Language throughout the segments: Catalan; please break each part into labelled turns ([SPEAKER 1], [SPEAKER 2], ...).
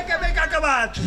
[SPEAKER 1] que bé que ha acabat!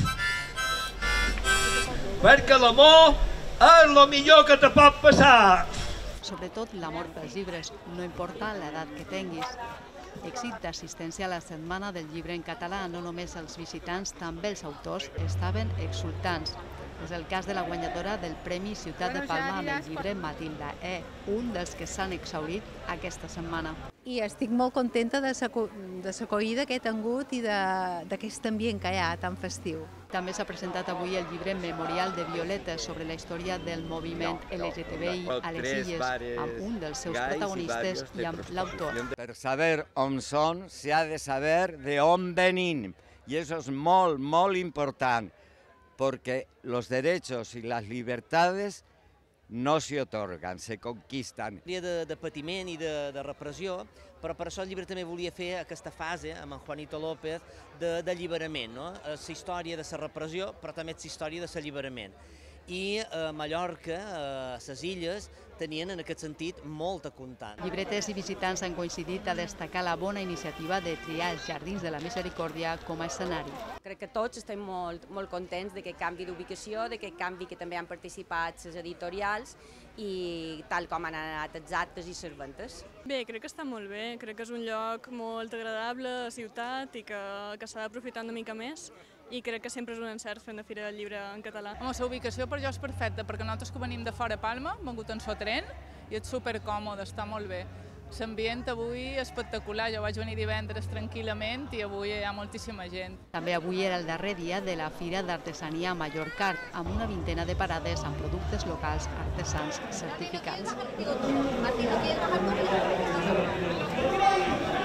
[SPEAKER 1] Perquè l'amor és el millor que te pot passar.
[SPEAKER 2] Sobretot l'amor pels llibres, no importa l'edat que tinguis. Èxit d'assistència a la Setmana del Llibre en català, no només els visitants, també els autors estaven exultants. És el cas de la guanyadora del Premi Ciutat de Palma amb el llibre Matilda E, un dels que s'han exhaurit aquesta setmana.
[SPEAKER 3] I estic molt contenta de l'acollida que he tingut i d'aquest ambient que hi ha tan festiu.
[SPEAKER 2] També s'ha presentat avui el llibre Memorial de Violetes sobre la història del moviment LGTBI a les Illes, amb un dels seus protagonistes i amb l'autor.
[SPEAKER 4] Per saber on són, s'ha de saber d'on venim. I això és molt, molt important, porque los derechos y las libertades no se otorgan, se conquistan.
[SPEAKER 5] De patiment i de repressió, però per això el llibre també volia fer aquesta fase amb en Juanito López d'alliberament, no? La història de la repressió, però també la història de l'alliberament. I a Mallorca, a les illes, tenien en aquest sentit molt a comptar.
[SPEAKER 2] Llibreters i visitants han coincidit a destacar la bona iniciativa de triar els Jardins de la Misericòrdia com a escenari.
[SPEAKER 6] Crec que tots estem molt contents d'aquest canvi d'ubicació, d'aquest canvi que també han participat les editorials i tal com han anat els actes i les ventes.
[SPEAKER 7] Bé, crec que està molt bé, crec que és un lloc molt agradable a la ciutat i que s'ha d'aprofitar una mica més. I crec que sempre és un encert fer una fira del llibre en català.
[SPEAKER 8] La seva ubicació per jo és perfecta, perquè nosaltres que venim de fora Palma, hem vingut en tren i és supercòmode, està molt bé. L'ambient avui espectacular, jo vaig venir divendres tranquil·lament i avui hi ha moltíssima gent. També
[SPEAKER 2] avui era el darrer dia de la Fira d'Artesania Mallorca, amb una vintena de parades amb productes locals artesans certificats.